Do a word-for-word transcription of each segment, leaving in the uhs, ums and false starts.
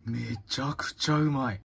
めちゃくちゃうまい。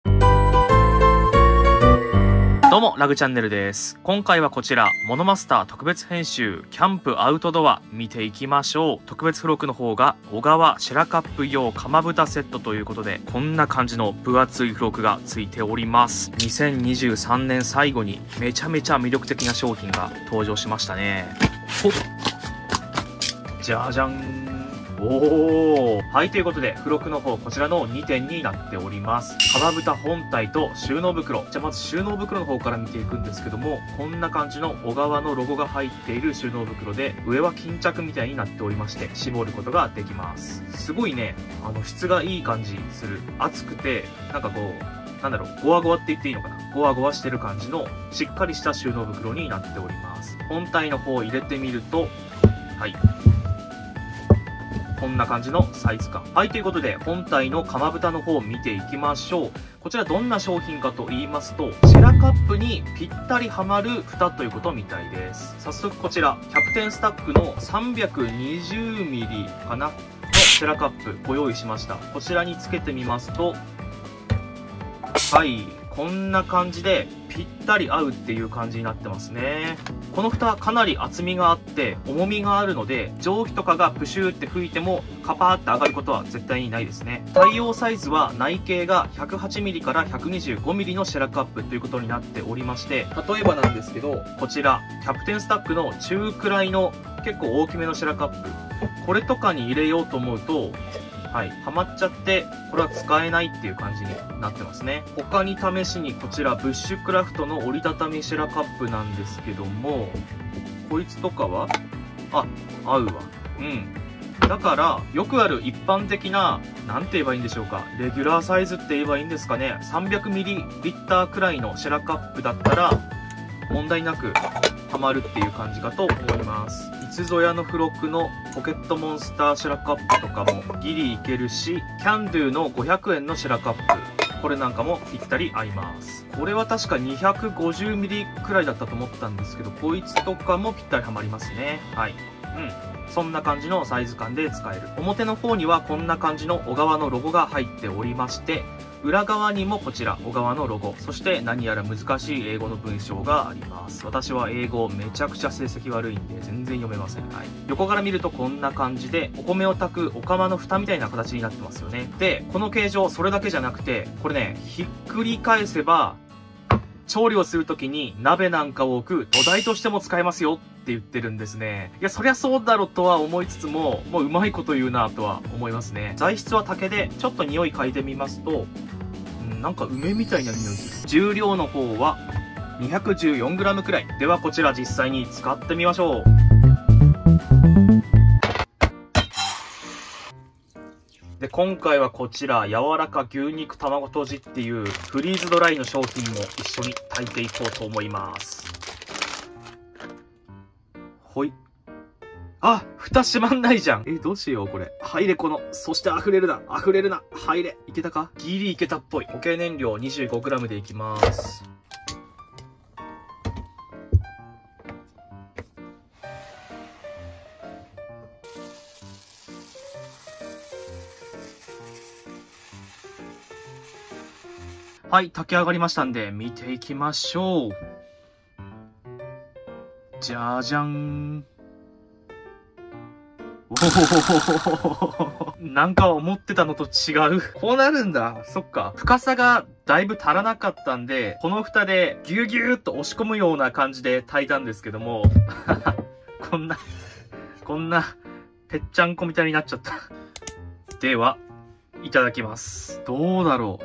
どうも、ラグチャンネルです。今回はこちら、モノマスター特別編集、キャンプアウトドア、見ていきましょう。特別付録の方が、小川シェラカップ用釜豚セットということで、こんな感じの分厚い付録がついております。にせんにじゅうさんねん最後に、めちゃめちゃ魅力的な商品が登場しましたね。ほっ。じゃじゃん。おー。はい、ということで、付録の方、こちらのにてんになっております。釜豚本体と収納袋。じゃあまず収納袋の方から見ていくんですけども、こんな感じの小川のロゴが入っている収納袋で、上は巾着みたいになっておりまして、絞ることができます。すごいね、あの、質がいい感じする。厚くて、なんかこう、なんだろう、ゴワゴワって言っていいのかな、ゴワゴワしてる感じの、しっかりした収納袋になっております。本体の方を入れてみると、はい。こんな感じのサイズ感。はい、ということで、本体の釜豚の方を見ていきましょう。こちらどんな商品かと言いますと、シェラカップにぴったりはまる蓋ということみたいです。早速こちら、キャプテンスタックの さんびゃくにじゅうミリ かなのシェラカップご用意しました。こちらにつけてみますと、はい、こんな感じでぴったり合うっていう感じになってますね。この蓋かなり厚みがあって重みがあるので、蒸気とかがプシューって吹いてもカパーって上がることは絶対にないですね。対応サイズは内径が ひゃくはちミリ から ひゃくにじゅうごミリ のシェラカップということになっておりまして、例えばなんですけど、こちらキャプテンスタックの中くらいの結構大きめのシェラカップ、これとかに入れようと思うと、はい、はまっちゃって、これは使えないっていう感じになってますね。他に試しにこちら、ブッシュクラフトの折りたたみシェラカップなんですけども、こいつとかは、あ、合うわ。うん。だから、よくある一般的な、なんて言えばいいんでしょうか。レギュラーサイズって言えばいいんですかね。さんびゃくミリリッター くらいのシェラカップだったら、問題なくはまるっていう感じかと思います。いつぞやの付録のポケットモンスターシェラカップとかもギリいけるし、キャンドゥのごひゃくえんのシェラカップ、これなんかもぴったり合います。これは確か にひゃくごじゅうミリ くらいだったと思ったんですけど、こいつとかもぴったりはまりますね。はい。うん。そんな感じのサイズ感で使える。表の方にはこんな感じの小川のロゴが入っておりまして、裏側にもこちら小川のロゴ、そして何やら難しい英語の文章があります。私は英語めちゃくちゃ成績悪いんで全然読めません。はい。横から見るとこんな感じで、お米を炊くお釜の蓋みたいな形になってますよね。で、この形状それだけじゃなくて、これね、ひっくり返せば、調理をするときに鍋なんかを置く土台としても使えますよって言ってるんですね。いや、そりゃそうだろとは思いつつも、もううまいこと言うなとは思いますね。材質は竹で、ちょっと匂い嗅いでみますと、うん、なんか梅みたいな匂いする。重量の方は にひゃくじゅうよんグラム くらい。ではこちら実際に使ってみましょう。で、今回はこちら、柔らか牛肉卵とじっていうフリーズドライの商品も一緒に炊いていこうと思います。ほい。あ、蓋閉まんないじゃん。え、どうしようこれ。入れこの。そして溢れるな。溢れるな。入れ。いけたか？ギリいけたっぽい。固形燃料 にじゅうごグラム でいきます。はい、炊き上がりましたんで、見ていきましょう。じゃじゃん。おお、なんか思ってたのと違う。こうなるんだ。そっか。深さがだいぶ足らなかったんで、この蓋でギュギューっと押し込むような感じで炊いたんですけども、こんな、こんな、ぺっちゃんこみたいになっちゃった。では、いただきます。どうだろう。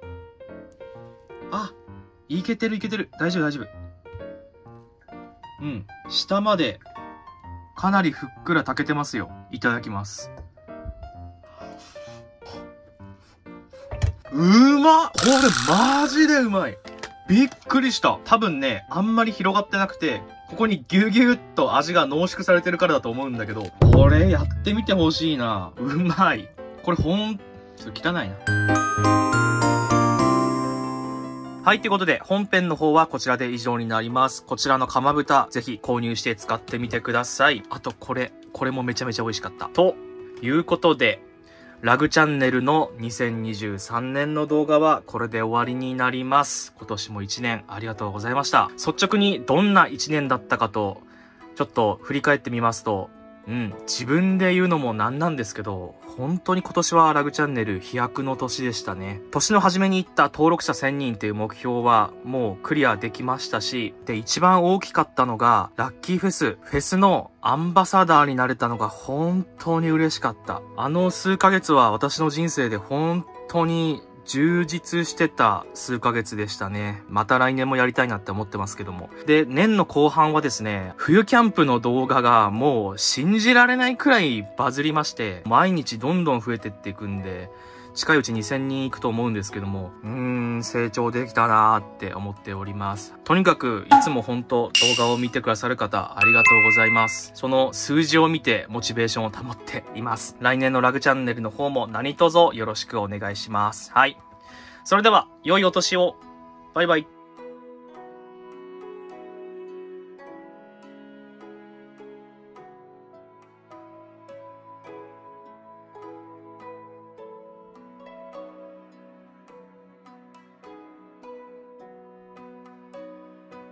あ、いけてるいけてる。大丈夫大丈夫。うん。下まで、かなりふっくら炊けてますよ。いただきます。うまっ！これマジでうまい！びっくりした。多分ね、あんまり広がってなくて、ここにギュギュッと味が濃縮されてるからだと思うんだけど、これやってみてほしいな。うまい。これほん、ちょっと汚いな。はい、ということで、本編の方はこちらで以上になります。こちらの釜豚、ぜひ購入して使ってみてください。あと、これ、これもめちゃめちゃ美味しかった。ということで、 ラグチャンネルのにせんにじゅうさんねんの動画はこれで終わりになります。今年もいちねんありがとうございました。率直にどんないちねんだったかと、ちょっと振り返ってみますと、うん、自分で言うのもなんなんですけど、本当に今年はラグチャンネル飛躍の年でしたね。年の初めに言った登録者せんにんっていう目標はもうクリアできましたし、で、一番大きかったのが、ラッキーフェス、フェスのアンバサダーになれたのが本当に嬉しかった。あの数ヶ月は私の人生で本当に充実してた数ヶ月でしたね。また来年もやりたいなって思ってますけども。で、年の後半はですね、冬キャンプの動画がもう信じられないくらいバズりまして、毎日どんどん増えてっていくんで、近いうちにせんにんいくと思うんですけども、うーん、成長できたなーって思っております。とにかく、いつも本当動画を見てくださる方、ありがとうございます。その数字を見て、モチベーションを保っています。来年のラグチャンネルの方も何卒よろしくお願いします。はい。それでは、良いお年を。バイバイ。